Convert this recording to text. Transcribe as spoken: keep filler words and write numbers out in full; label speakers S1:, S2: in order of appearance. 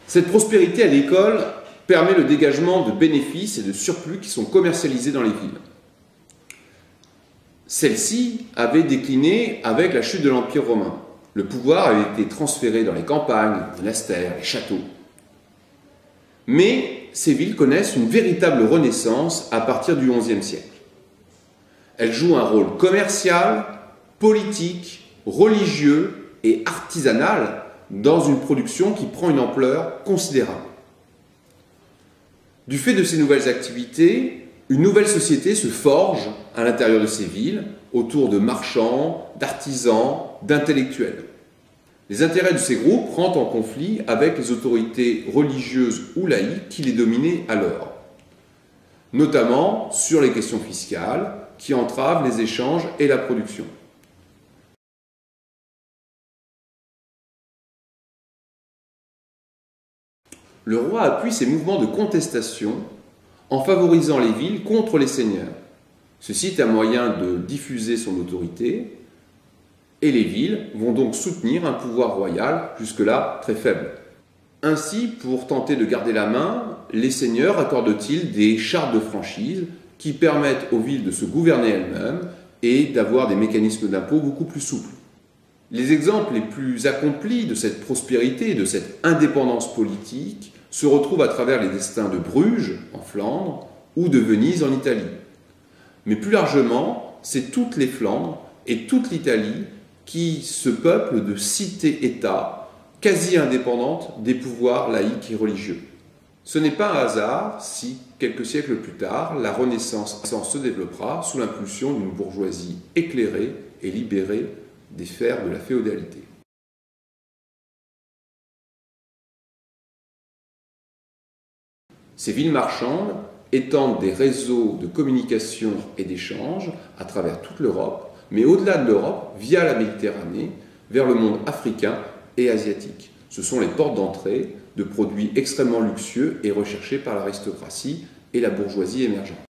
S1: Cette prospérité à l'école permet le dégagement de bénéfices et de surplus qui sont commercialisés dans les villes. Celle-ci avait décliné avec la chute de l'Empire romain. Le pouvoir avait été transféré dans les campagnes, les monastères, les châteaux. Mais ces villes connaissent une véritable renaissance à partir du onzième siècle. Elles jouent un rôle commercial, politique, religieux et artisanal dans une production qui prend une ampleur considérable. Du fait de ces nouvelles activités, une nouvelle société se forge à l'intérieur de ces villes, autour de marchands, d'artisans, d'intellectuels. Les intérêts de ces groupes rentrent en conflit avec les autorités religieuses ou laïques qui les dominaient alors, notamment sur les questions fiscales qui entravent les échanges et la production. Le roi appuie ces mouvements de contestation en favorisant les villes contre les seigneurs. Ceci est un moyen de diffuser son autorité, et les villes vont donc soutenir un pouvoir royal jusque-là très faible. Ainsi, pour tenter de garder la main, les seigneurs accordent-ils des chartes de franchise qui permettent aux villes de se gouverner elles-mêmes et d'avoir des mécanismes d'impôt beaucoup plus souples. Les exemples les plus accomplis de cette prospérité et de cette indépendance politique se retrouvent à travers les destins de Bruges, en Flandre, ou de Venise, en Italie. Mais plus largement, c'est toutes les Flandres et toute l'Italie qui se peuplent de cités-États quasi indépendantes des pouvoirs laïques et religieux. Ce n'est pas un hasard si, quelques siècles plus tard, la Renaissance se développera sous l'impulsion d'une bourgeoisie éclairée et libérée des fers de la féodalité. Ces villes marchandes étendent des réseaux de communication et d'échanges à travers toute l'Europe, mais au-delà de l'Europe, via la Méditerranée, vers le monde africain et asiatique. Ce sont les portes d'entrée de produits extrêmement luxueux et recherchés par l'aristocratie et la bourgeoisie émergente.